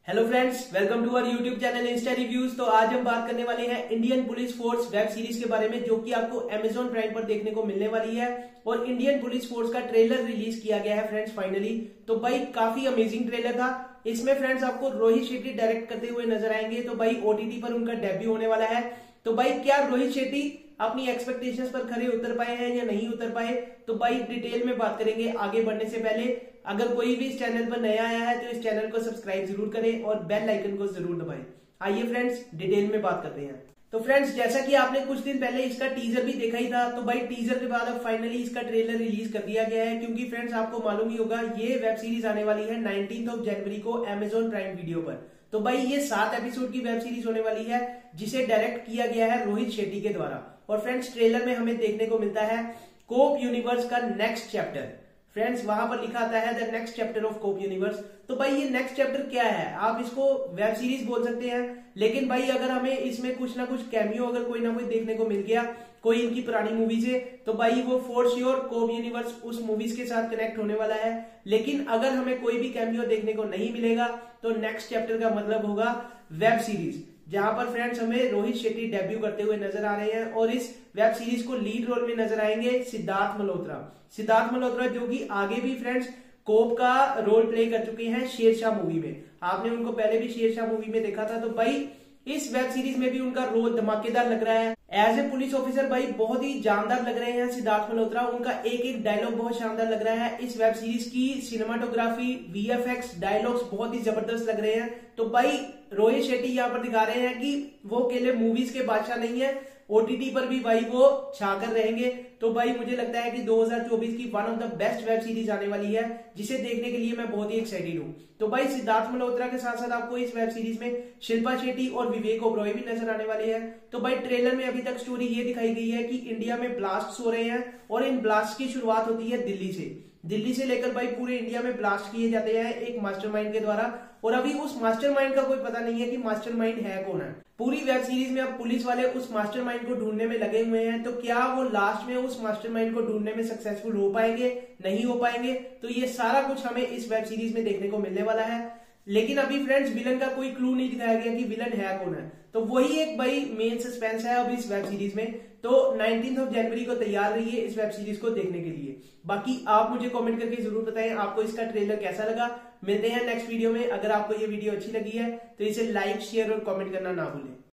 Hello friends, welcome to our YouTube channel insta reviews. तो आज हम बात करने वाले हैं Indian police force web series के बारे में, जो कि आपको अमेजॉन प्राइम पर देखने को मिलने वाली है। और इंडियन पुलिस फोर्स का ट्रेलर रिलीज किया गया है फ्रेंड्स फाइनली। तो भाई काफी अमेजिंग ट्रेलर था। इसमें फ्रेंड्स आपको रोहित शेट्टी डायरेक्ट करते हुए नजर आएंगे। तो भाई ओटीटी पर उनका डेब्यू होने वाला है। तो भाई क्या रोहित शेट्टी अपनी एक्सपेक्टेशंस पर खरे उतर पाए हैं या नहीं उतर पाए, तो भाई डिटेल में बात करेंगे। आगे बढ़ने से पहले अगर कोई भी इस चैनल पर नया आया है तो इस चैनल को सब्सक्राइब जरूर करें और बेल आइकन को जरूर दबाएं। आइए फ्रेंड्स डिटेल में बात करते हैं। तो फ्रेंड्स जैसा कि आपने कुछ दिन पहले इसका टीजर भी देखा ही था, तो भाई टीजर के बाद अब फाइनली इसका ट्रेलर रिलीज कर दिया गया है। क्योंकि फ्रेंड्स आपको मालूम ही होगा ये वेब सीरीज आने वाली है 19 जनवरी को अमेजॉन प्राइम वीडियो पर। तो भाई ये 7 एपिसोड की वेब सीरीज होने वाली है, जिसे डायरेक्ट किया गया है रोहित शेट्टी के द्वारा। और फ्रेंड्स ट्रेलर में हमें देखने को मिलता है कोप यूनिवर्स का नेक्स्ट चैप्टर। फ्रेंड्स वहां पर लिखा आता है the next chapter of cop universe. तो भाई ये नेक्स्ट चैप्टर क्या है, आप इसको वेब सीरीज बोल सकते हैं, लेकिन भाई अगर हमें इसमें कुछ ना कुछ कैमियो अगर कोई ना कोई देखने को मिल गया कोई इनकी पुरानी मूवी से, तो भाई वो फॉर श्योर कोप यूनिवर्स उस मूवीज के साथ कनेक्ट होने वाला है। लेकिन अगर हमें कोई भी कैमियो देखने को नहीं मिलेगा तो नेक्स्ट चैप्टर का मतलब होगा वेब सीरीज, जहां पर फ्रेंड्स हमें रोहित शेट्टी डेब्यू करते हुए नजर आ रहे हैं। और इस वेब सीरीज को लीड रोल में नजर आएंगे सिद्धार्थ मल्होत्रा, जो कि आगे भी फ्रेंड्स कोप का रोल प्ले कर चुके हैं शेरशाह मूवी में। आपने उनको पहले भी शेरशाह मूवी में देखा था। तो भाई इस वेब सीरीज में भी उनका रोल धमाकेदार लग रहा है। एज ए पुलिस ऑफिसर भाई बहुत ही जानदार लग रहे हैं सिद्धार्थ मल्होत्रा। उनका एक एक डायलॉग बहुत शानदार लग रहा है। इस वेब सीरीज की सिनेमाटोग्राफी, वीएफएक्स, डायलॉग्स बहुत ही जबरदस्त लग रहे हैं। तो भाई रोहित शेट्टी यहाँ पर दिखा रहे हैं कि वो अकेले मूवीज के बादशाह नहीं है, ओटीटी पर भी भाई वो छाकर रहेंगे। तो भाई मुझे लगता है कि 2024 की one of the best web series आने वाली है, जिसे देखने के लिए मैं बहुत ही एक्साइटेड हूँ। तो भाई सिद्धार्थ मल्होत्रा के साथ साथ आपको इस वेब सीरीज में शिल्पा शेट्टी और विवेक ओबरॉय भी नजर आने वाले हैं। तो भाई ट्रेलर में अभी तक स्टोरी ये दिखाई गई है कि इंडिया में ब्लास्ट हो रहे हैं और इन ब्लास्ट की शुरुआत होती है दिल्ली से लेकर भाई पूरे इंडिया में ब्लास्ट किए जाते हैं एक मास्टरमाइंड के द्वारा। और अभी उस मास्टरमाइंड का कोई पता नहीं है कि मास्टरमाइंड है कौन है। पूरी वेब सीरीज में अब पुलिस वाले उस मास्टरमाइंड को ढूंढने में लगे हुए हैं। तो क्या वो लास्ट में उस मास्टरमाइंड को ढूंढने में सक्सेसफुल हो पाएंगे, नहीं हो पाएंगे, तो ये सारा कुछ हमें इस वेब सीरीज में देखने को मिलने वाला है। लेकिन अभी फ्रेंड्स विलन का कोई क्लू नहीं दिखाया गया कि विलन है कौन है। तो वही एक भाई मेन सस्पेंस है अब इस वेब सीरीज में। तो 19 जनवरी को तैयार रहिए इस वेब सीरीज को देखने के लिए। बाकी आप मुझे कमेंट करके जरूर बताएं आपको इसका ट्रेलर कैसा लगा। मिलते हैं नेक्स्ट वीडियो में। अगर आपको ये वीडियो अच्छी लगी है तो इसे लाइक, शेयर और कमेंट करना ना भूलें।